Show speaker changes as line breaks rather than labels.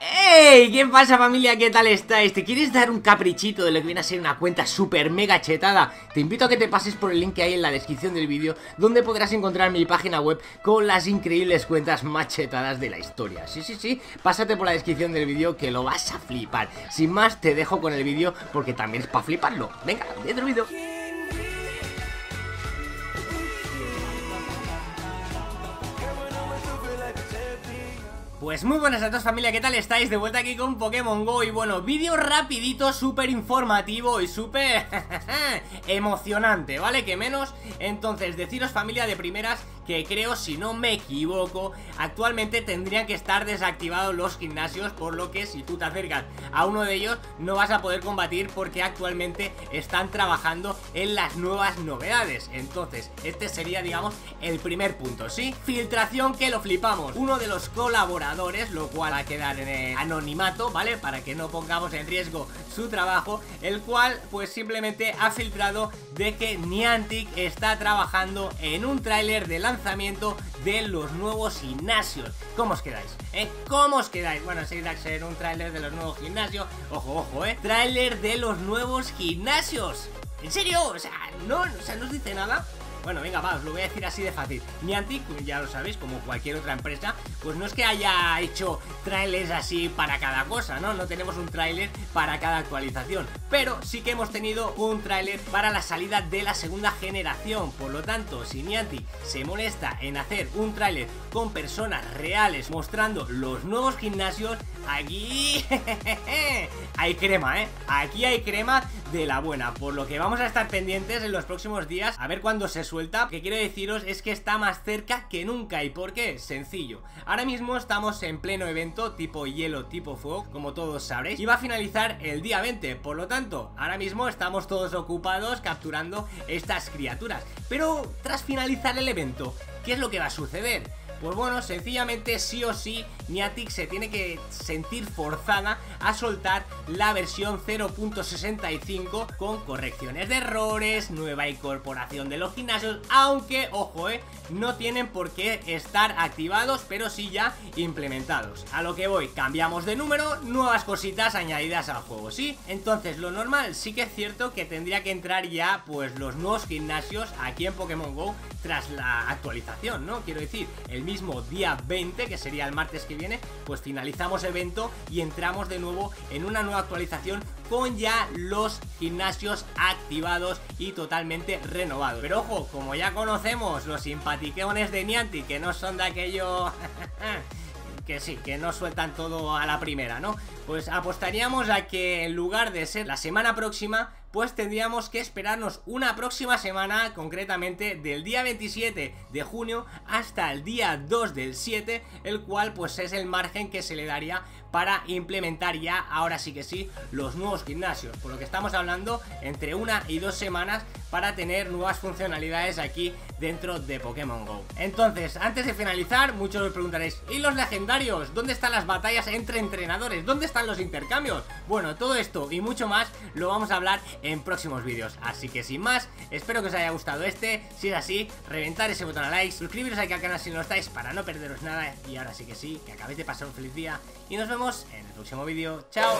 ¡Hey! ¿Qué pasa, familia? ¿Qué tal estáis? ¿Te quieres dar un caprichito de lo que viene a ser una cuenta super mega chetada? Te invito a que te pases por el link que hay en la descripción del vídeo, donde podrás encontrar mi página web con las increíbles cuentas más chetadas de la historia. Sí, pásate por la descripción del vídeo que lo vas a flipar. Sin más, te dejo con el vídeo porque también es para fliparlo. Venga, dentro del vídeo. Pues muy buenas a todos, familia, ¿qué tal estáis? De vuelta aquí con Pokémon GO. Y bueno, vídeo rapidito, súper informativo y súper emocionante, ¿vale? Que menos. Entonces, deciros, familia, de primeras que creo, si no me equivoco, actualmente tendrían que estar desactivados los gimnasios, por lo que si tú te acercas a uno de ellos no vas a poder combatir porque actualmente están trabajando en las nuevas novedades. Entonces, este sería, digamos, el primer punto, ¿sí? Filtración que lo flipamos. Uno de los colaboradores, lo cual va a quedar en anonimato, ¿vale? Para que no pongamos en riesgo su trabajo, el cual pues simplemente ha filtrado de que Niantic está trabajando en un tráiler de lanzamiento de los nuevos gimnasios. ¿Cómo os quedáis? ¿Cómo os quedáis? Bueno, sí, va a ser un tráiler de los nuevos gimnasios. Ojo, tráiler de los nuevos gimnasios. ¿En serio? O sea, no os dice nada. Bueno, venga, va, os lo voy a decir así de fácil. Niantic, ya lo sabéis, como cualquier otra empresa, pues no es que haya hecho trailers así para cada cosa, ¿no? No tenemos un tráiler para cada actualización, pero sí que hemos tenido un tráiler para la salida de la segunda generación. Por lo tanto, si Niantic se molesta en hacer un tráiler con personas reales mostrando los nuevos gimnasios, aquí hay crema, aquí hay crema de la buena. Por lo que vamos a estar pendientes en los próximos días a ver cuándo se suelta. Lo que quiero deciros es que está más cerca que nunca. ¿Y por qué? Sencillo. Ahora mismo estamos en pleno evento tipo hielo, tipo fuego, como todos sabréis, y va a finalizar el día 20. Por lo tanto, ahora mismo estamos todos ocupados capturando estas criaturas. Pero tras finalizar el evento, ¿qué es lo que va a suceder? Pues bueno, sencillamente sí o sí Niantic se tiene que sentir forzada a soltar la versión 0.65 con correcciones de errores, nueva incorporación de los gimnasios, aunque, ojo, no tienen por qué estar activados, pero sí ya implementados. A lo que voy, cambiamos de número, nuevas cositas añadidas al juego, ¿sí? Entonces, lo normal sí que es cierto que tendría que entrar ya, pues, los nuevos gimnasios aquí en Pokémon GO tras la actualización, ¿no? Quiero decir, el mismo día 20, que sería el martes que viene, pues finalizamos evento y entramos de nuevo en una nueva actualización con ya los gimnasios activados y totalmente renovados. Pero ojo, como ya conocemos los simpaticones de Niantic, que no son de aquello que sí, que no sueltan todo a la primera, ¿no? Pues apostaríamos a que en lugar de ser la semana próxima, pues tendríamos que esperarnos una próxima semana, concretamente del día 27 de junio hasta el día 2 del 7, el cual pues es el margen que se le daría para implementar ya, ahora sí que sí, los nuevos gimnasios. Por lo que estamos hablando entre 1 y 2 semanas para tener nuevas funcionalidades aquí dentro de Pokémon GO. Entonces, antes de finalizar, muchos os preguntaréis, ¿y los legendarios? ¿Dónde están las batallas entre entrenadores? ¿Dónde están los intercambios? Bueno, todo esto y mucho más lo vamos a hablar en próximos vídeos. Así que sin más, espero que os haya gustado este. Si es así, reventar ese botón a like, suscribiros aquí al canal si no lo estáis para no perderos nada. Y ahora sí que sí, que acabéis de pasar un feliz día y nos vemos en el próximo vídeo. ¡Chao!